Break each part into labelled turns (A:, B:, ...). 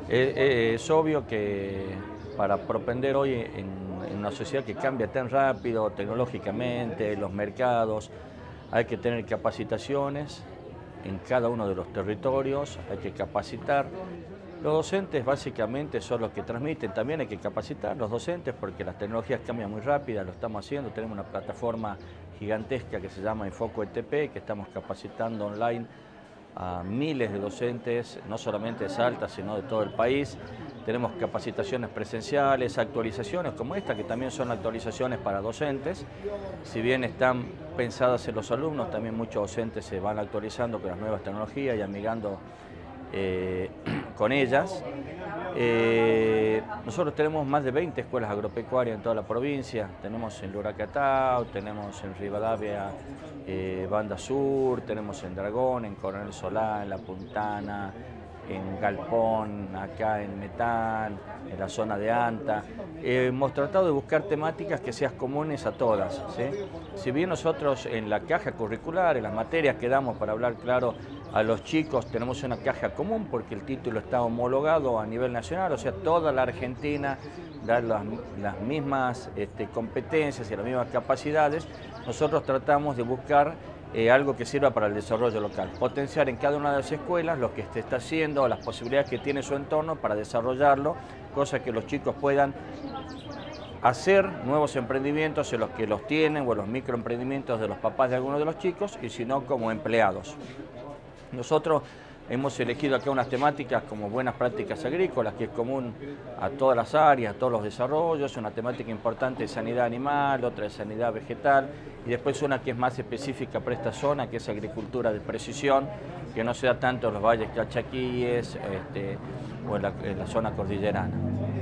A: Es obvio que para propender hoy en una sociedad que cambia tan rápido tecnológicamente, los mercados, hay que tener capacitaciones en cada uno de los territorios, hay que capacitar. Los docentes básicamente son los que transmiten, también hay que capacitar los docentes porque las tecnologías cambian muy rápido, lo estamos haciendo, tenemos una plataforma gigantesca que se llama Enfoco ETP, que estamos capacitando online a miles de docentes, no solamente de Salta, sino de todo el país. Tenemos capacitaciones presenciales, actualizaciones como esta, que también son actualizaciones para docentes. Si bien están pensadas en los alumnos, también muchos docentes se van actualizando con las nuevas tecnologías y amigando con ellas. Nosotros tenemos más de 20 escuelas agropecuarias en toda la provincia. Tenemos en Luracatao, tenemos en Rivadavia, Banda Sur, tenemos en Dragón, en Coronel Solá, en La Puntana, en Galpón, acá en Metán, en la zona de Anta. Hemos tratado de buscar temáticas que sean comunes a todas, ¿sí? Si bien nosotros en la caja curricular, en las materias que damos para hablar claro a los chicos, tenemos una caja común porque el título está homologado a nivel nacional, o sea, toda la Argentina da las mismas competencias y las mismas capacidades. Nosotros tratamos de buscar algo que sirva para el desarrollo local, potenciar en cada una de las escuelas lo que se está haciendo, las posibilidades que tiene su entorno para desarrollarlo, cosa que los chicos puedan hacer nuevos emprendimientos en los que los tienen o los microemprendimientos de los papás de algunos de los chicos y si no como empleados. Nosotros hemos elegido acá unas temáticas como buenas prácticas agrícolas, que es común a todas las áreas, a todos los desarrollos, una temática importante de sanidad animal, otra de sanidad vegetal, y después una que es más específica para esta zona, que es agricultura de precisión, que no se da tanto en los valles calchaquíes o en la zona cordillerana.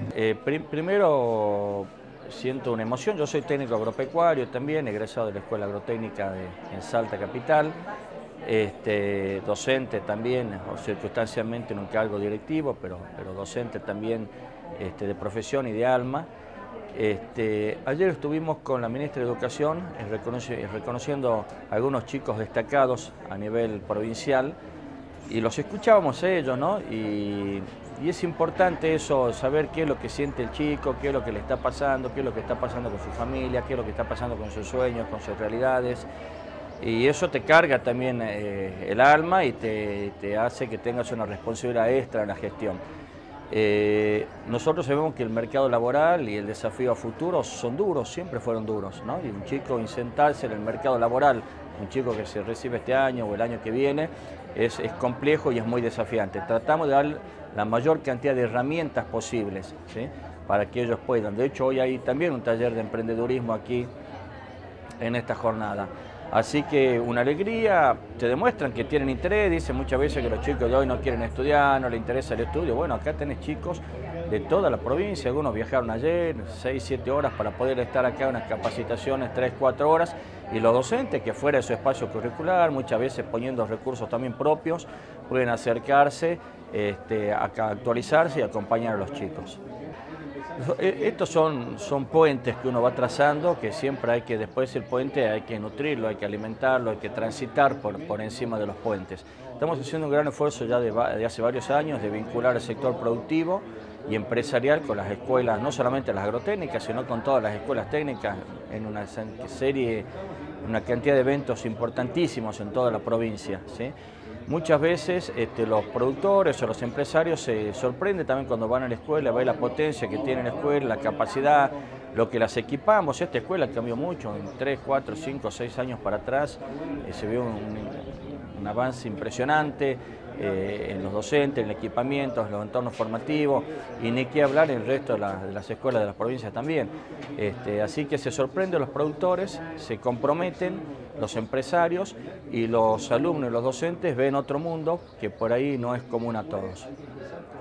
A: Primero siento una emoción, yo soy técnico agropecuario también, egresado de la Escuela Agrotécnica en Salta Capital. Docente también, o circunstancialmente en un cargo directivo, pero docente también de profesión y de alma. Ayer estuvimos con la ministra de Educación reconociendo a algunos chicos destacados a nivel provincial y los escuchábamos a ellos, ¿no? Y es importante eso, saber qué es lo que siente el chico, qué es lo que le está pasando, qué es lo que está pasando con su familia, qué es lo que está pasando con sus sueños, con sus realidades. Y eso te carga también el alma y te hace que tengas una responsabilidad extra en la gestión. Nosotros sabemos que el mercado laboral y el desafío a futuro son duros, siempre fueron duros, ¿no? Y un chico insertarse en el mercado laboral, un chico que se recibe este año o el año que viene, es complejo y es muy desafiante. Tratamos de dar la mayor cantidad de herramientas posibles, ¿sí? Para que ellos puedan. De hecho, hoy hay también un taller de emprendedurismo aquí en esta jornada. Así que una alegría, te demuestran que tienen interés, dicen muchas veces que los chicos de hoy no quieren estudiar, no les interesa el estudio. Bueno, acá tenés chicos de toda la provincia, algunos viajaron ayer 6, 7 horas para poder estar acá en unas capacitaciones 3, 4 horas y los docentes que fuera de su espacio curricular, muchas veces poniendo recursos también propios, pueden acercarse a actualizarse y acompañar a los chicos. Estos son puentes que uno va trazando, que siempre hay que, después el puente hay que nutrirlo, hay que alimentarlo, hay que transitar por encima de los puentes. Estamos haciendo un gran esfuerzo ya de hace varios años de vincular el sector productivo y empresarial con las escuelas, no solamente las agrotécnicas, sino con todas las escuelas técnicas, en una serie, una cantidad de eventos importantísimos en toda la provincia, ¿sí? Muchas veces los productores o los empresarios se sorprenden también cuando van a la escuela, ven la potencia que tiene la escuela, la capacidad, lo que las equipamos. Esta escuela cambió mucho, en 3, 4, 5, 6 años para atrás se vio un avance impresionante en los docentes, en el equipamiento, en los entornos formativos y ni qué hablar en el resto de las escuelas de las provincias también. Así que se sorprenden los productores, se comprometen los empresarios y los alumnos y los docentes ven otro mundo que por ahí no es común a todos.